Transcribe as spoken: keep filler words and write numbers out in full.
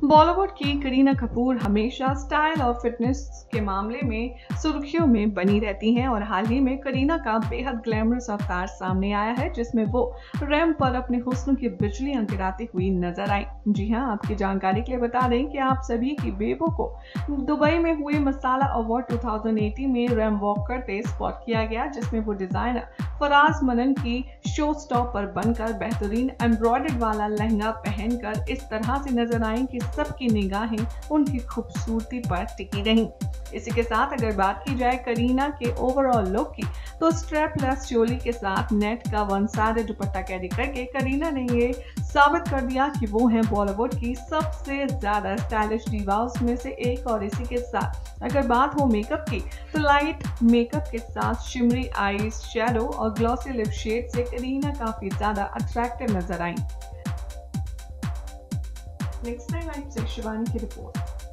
बॉलीवुड की करीना कपूर हमेशा स्टाइल और फिटनेस के मामले में सुर्खियों में बनी रहती हैं और हाल ही में करीना का बेहद ग्लैमरस अवतार सामने आया है, जिसमें वो रैंप पर अपने हुस्न की बिजलियां गिराती हुई नजर आई। जी हां, आपकी जानकारी के लिए बता दें कि आप सभी की बेबो को दुबई में हुए मसाला अवार्ड दो हज़ार अस्सी में रैंप वॉक करते स्पॉट किया गया, जिसमें वो डिजाइनर फराज मनन की शो स्टॉपर बनकर बेहतरीन एम्ब्रॉयडर्ड वाला लहंगा पहनकर इस तरह से नजर आई कि सबकी निगाहें उनकी खूबसूरती पर टिकी रहीं। इसी के साथ अगर बात की जाए करीना के ओवरऑल लुक की, तो स्ट्रैपलेस चोली के साथ नेट का वन साइड दुपट्टा कैरी करके करीना ने ये साबित कर दिया कि वो हैं बॉलीवुड की सबसे ज्यादा स्टाइलिश डिवास में से एक। और इसी के साथ अगर बात हो मेकअप की, तो लाइट मेकअप के साथ शिमरी आईज शैडो और ग्लॉसी लिप शेड से करीना काफी ज्यादा अट्रैक्टिव नजर आई। नेक्स्ट टाइम आई से शिवानी की रिपोर्ट।